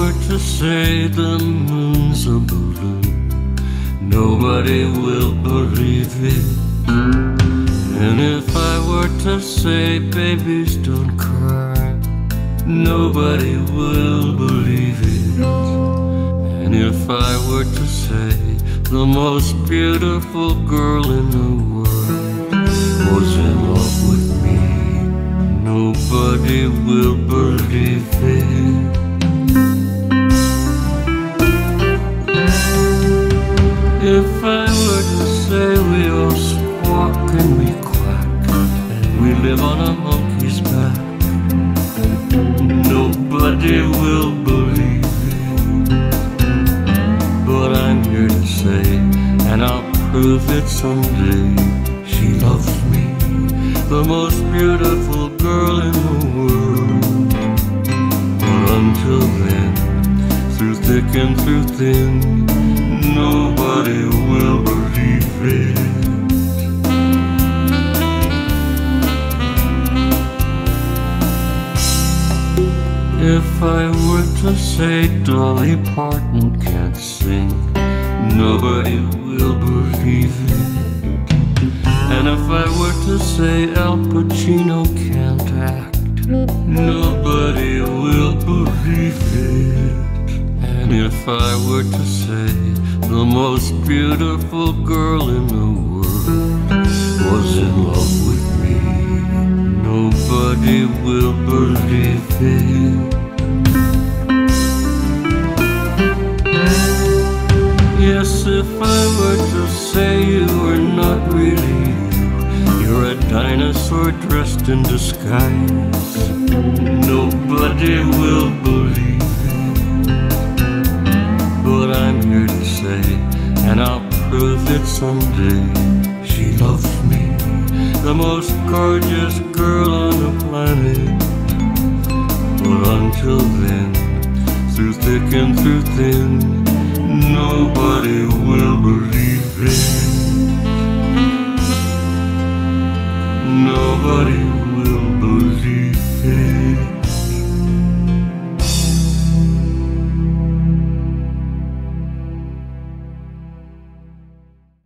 were to say the moon's a balloon, nobody will believe it. And if I were to say babies don't cry, nobody will believe it. And if I were to say the most beautiful girl in the world was in love with me, nobody will believe it. If I were to say we all squawk and we quack and we live on a monkey's back, nobody will believe it. But I'm here to say, and I'll prove it someday, she loves me, the most beautiful girl in the world. But until then, through thick and through thin, nobody will believe it. If I were to say Dolly Parton can't sing, nobody will believe it. And if I were to say Al Pacino can't act, nobody will believe it. And if I were to say the most beautiful girl in the world was in love with me, nobody will believe it. Yes, if I were to say you are not really you, you're a dinosaur dressed in disguise, nobody will believe it. But I'm here to say, and I'll prove it someday, she loves me, the most gorgeous girl on the planet. But until then, through thick and through thin, nobody will believe it. Nobody